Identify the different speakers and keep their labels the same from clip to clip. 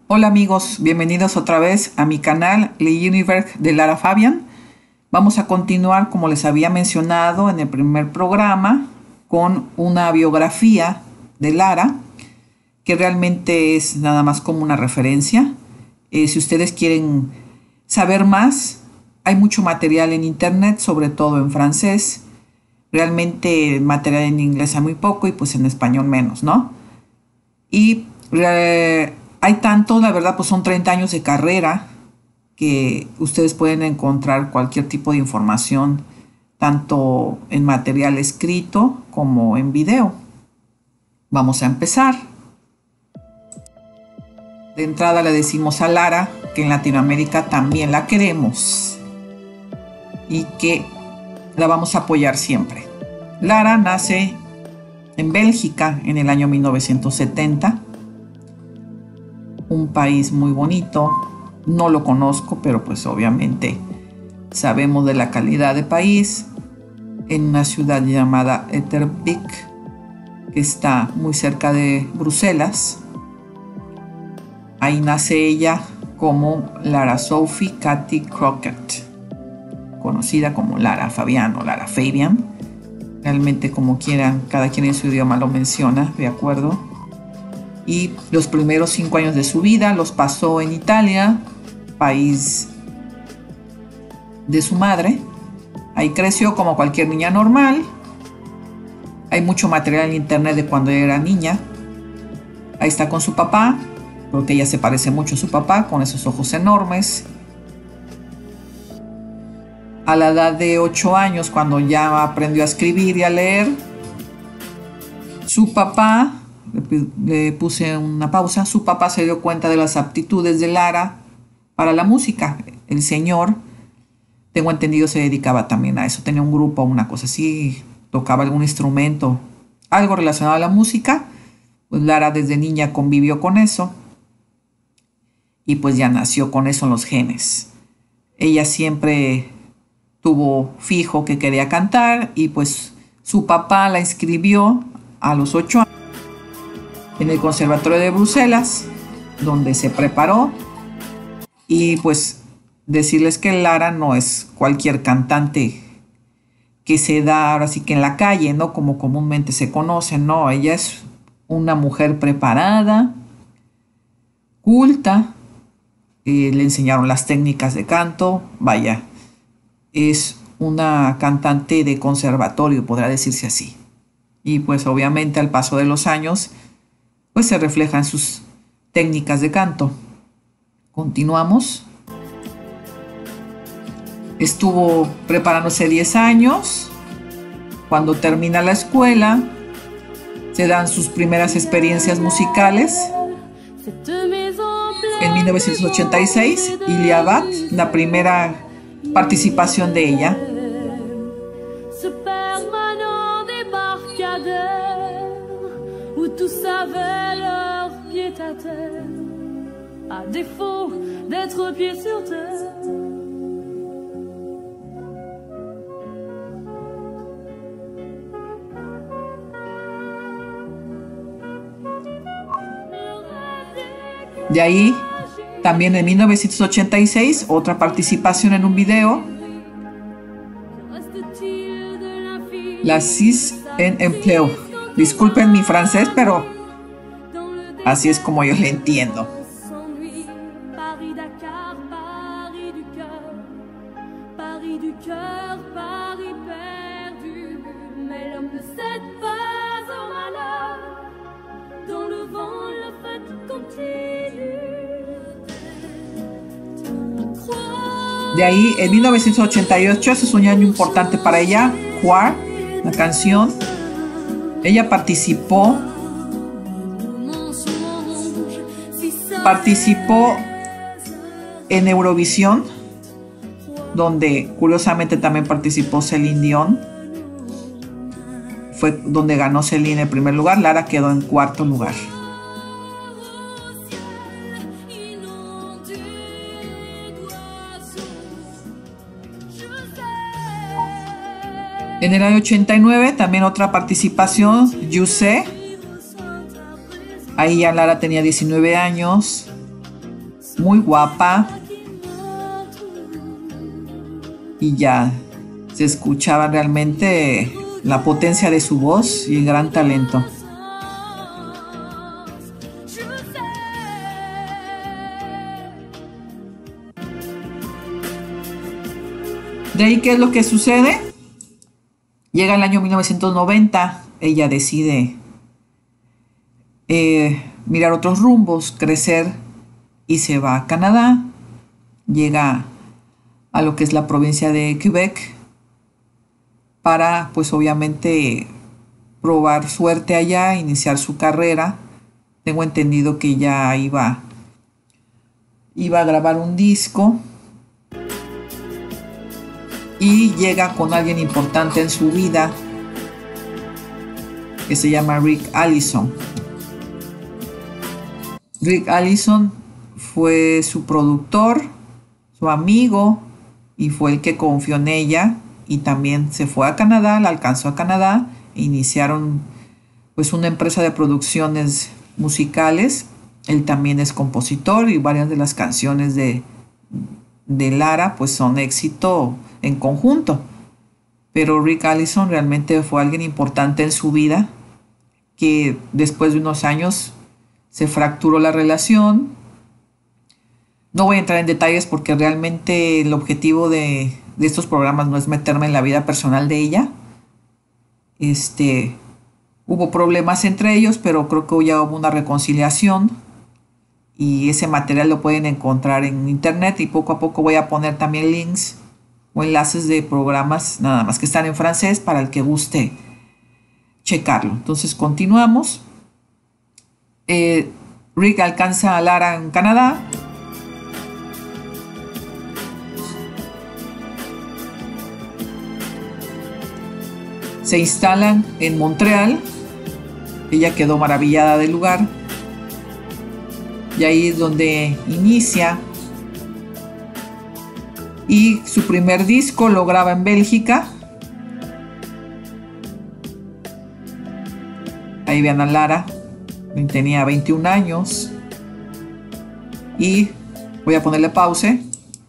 Speaker 1: Hola amigos, bienvenidos otra vez a mi canal Le Univers de Lara Fabian. Vamos a continuar, como les había mencionado en el primer programa, con una biografía de Lara, que realmente es nada más como una referencia. Si ustedes quieren saber más, hay mucho material en internet, sobre todo en francés. Realmente material en inglés hay muy poco y pues en español menos, ¿no? Y hay tanto, la verdad, pues son 30 años de carrera que ustedes pueden encontrar cualquier tipo de información, tanto en material escrito como en video. Vamos a empezar. De entrada le decimos a Lara que en Latinoamérica también la queremos y que la vamos a apoyar siempre. Lara nace en Bélgica en el año 1970. Un país muy bonito, no lo conozco, pero pues obviamente sabemos de la calidad de país, en una ciudad llamada Etterbeek, que está muy cerca de Bruselas. Ahí nace ella como Lara Sophie Cathy Crockett, conocida como Lara Fabian o Lara Fabian, realmente como quieran, cada quien en su idioma lo menciona, ¿de acuerdo? Y los primeros 5 años de su vida los pasó en Italia, país de su madre. Ahí creció como cualquier niña normal. Hay mucho material en internet de cuando ella era niña. Ahí está con su papá, porque ella se parece mucho a su papá, con esos ojos enormes. A la edad de 8 años, cuando ya aprendió a escribir y a leer, su papá, le puse una pausa, su papá se dio cuenta de las aptitudes de Lara para la música. El señor, tengo entendido, se dedicaba también a eso, tenía un grupo, una cosa así, tocaba algún instrumento, algo relacionado a la música. Pues Lara desde niña convivió con eso y pues ya nació con eso en los genes. Ella siempre tuvo fijo que quería cantar y pues su papá la inscribió a los 8 años en el Conservatorio de Bruselas, donde se preparó. Y pues decirles que Lara no es cualquier cantante que se da ahora sí que en la calle, ¿no? Como comúnmente se conoce, no. Ella es una mujer preparada, culta, le enseñaron las técnicas de canto, vaya, es una cantante de conservatorio, podrá decirse así. Y pues obviamente al paso de los años pues se refleja en sus técnicas de canto. Continuamos. Estuvo preparándose 10 años. Cuando termina la escuela, se dan sus primeras experiencias musicales. En 1986, Il y avait, la primera participación de ella.
Speaker 2: Tous avaient leur pied à terre, à défaut d'être pieds sur terre.
Speaker 1: De ahí, también en 1986, otra participación en un video. La Cis en empleo. Disculpen mi francés, pero así es como yo le entiendo. De ahí, en 1988, ese es un año importante para ella, Quoi, la canción. Ella participó en Eurovisión, donde curiosamente también participó Celine Dion. Fue donde ganó Celine el primer lugar, Lara quedó en cuarto lugar. En el año 89 también otra participación, You Sais. Ahí ya Lara tenía 19 años. muy guapa, y ya se escuchaba realmente la potencia de su voz y el gran talento. De ahí, ¿qué es lo que sucede? Llega el año 1990, ella decide mirar otros rumbos, crecer, y se va a Canadá. Llega a lo que es la provincia de Quebec para, pues obviamente, probar suerte allá, iniciar su carrera. Tengo entendido que ya iba a grabar un disco, y llega con alguien importante en su vida que se llama Rick Allison. Rick Allison fue su productor, su amigo, y fue el que confió en ella, y también se fue a Canadá, la alcanzó a Canadá, e iniciaron pues una empresa de producciones musicales. Él también es compositor, y varias de las canciones de Lara pues son éxito en conjunto. Pero Rick Allison realmente fue alguien importante en su vida, que después de unos años se fracturó la relación. No voy a entrar en detalles porque realmente el objetivo de estos programas no es meterme en la vida personal de ella. Hubo problemas entre ellos, pero creo que ya hubo una reconciliación, y ese material lo pueden encontrar en internet, y poco a poco voy a poner también links o enlaces de programas, nada más que están en francés, para el que guste checarlo. Entonces continuamos. Rick alcanza a Lara en Canadá. Se instalan en Montreal. Ella quedó maravillada del lugar, y ahí es donde inicia. Y su primer disco lo graba en Bélgica. Ahí vean a Lara, tenía 21 años. Y voy a ponerle pausa.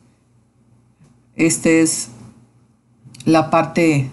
Speaker 1: Esta es la parte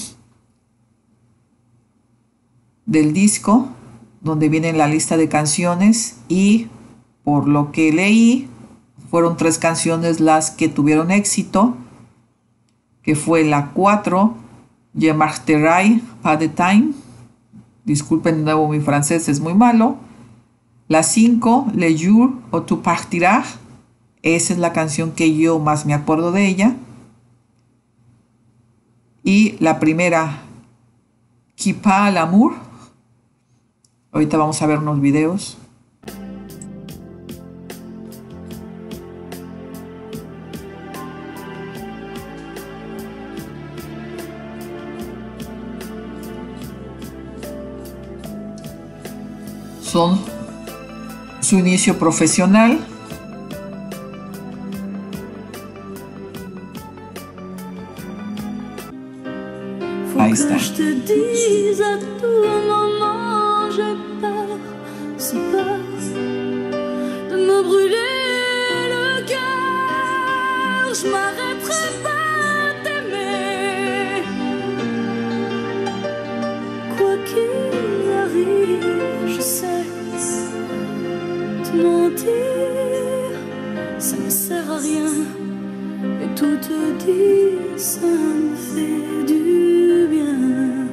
Speaker 1: del disco donde viene la lista de canciones, y por lo que leí, fueron 3 canciones las que tuvieron éxito, que fue la 4, Je marcherai pas de time. Disculpen de nuevo, mi francés es muy malo. La 5, Le jour où tu partiras. Esa es la canción que yo más me acuerdo de ella. Y la primera, Qui pas l'amour. Ahorita vamos a ver unos videos. Son su inicio profesional. Ahí está.
Speaker 2: Si peur de me brûler le cœur, je m'arrêterai pas d'aimer. Quoi qu'il arrive, je sais te mentir, ça ne sert à rien. Et tout te dit, ça me fait du bien.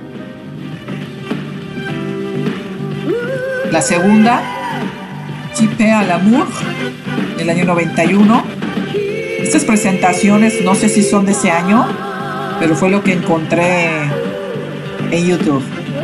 Speaker 1: La segunda, Qui pas l'amour, del año 91. Estas presentaciones no sé si son de ese año, pero fue lo que encontré en YouTube.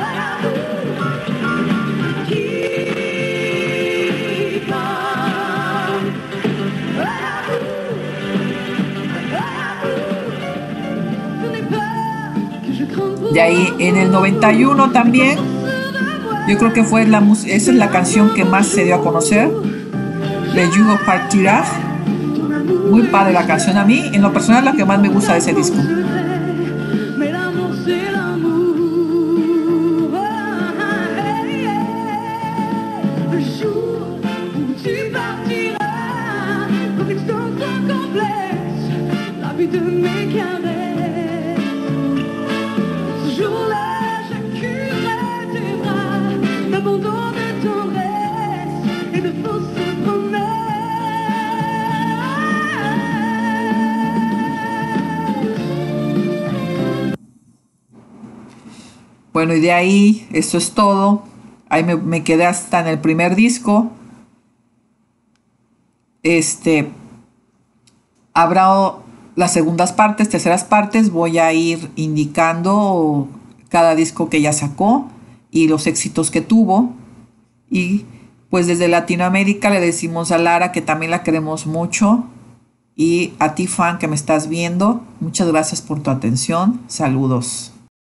Speaker 1: De ahí en el 91 también, yo creo que fue esa es la canción que más se dio a conocer, Le jour où partiras. Muy padre la canción, a mí en lo personal la que más me gusta de ese disco.
Speaker 2: mes carrés. Ce jour-là, j'accuserai tes bras d'abandon, de tendresse et de fausses promesses.
Speaker 1: Bueno, y de ahí, esto es todo. Ahí me quedé hasta en el primer disco. Habrá las segundas partes, terceras partes. Voy a ir indicando cada disco que ella sacó y los éxitos que tuvo. Y pues desde Latinoamérica le decimos a Lara que también la queremos mucho. Y a ti, fan, que me estás viendo, muchas gracias por tu atención. Saludos.